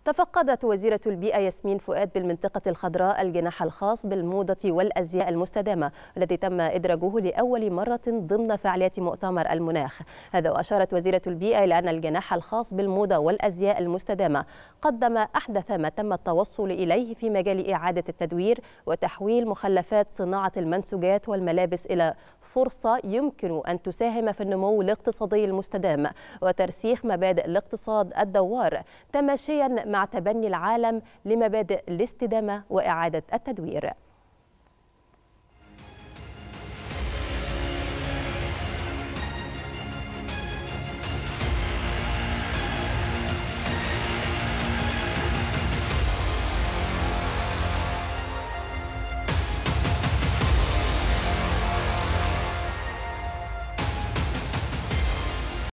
تفقدت وزيرة البيئة ياسمين فؤاد بالمنطقة الخضراء الجناح الخاص بالموضة والأزياء المستدامة الذي تم إدراجه لأول مرة ضمن فعاليات مؤتمر المناخ. هذا وأشارت وزيرة البيئة إلى أن الجناح الخاص بالموضة والأزياء المستدامة قدم أحدث ما تم التوصل إليه في مجال إعادة التدوير وتحويل مخلفات صناعة المنسوجات والملابس إلى فرصة يمكن أن تساهم في النمو الاقتصادي المستدام وترسيخ مبادئ الاقتصاد الدوار تماشيا مع تبني العالم لمبادئ الاستدامة وإعادة التدوير.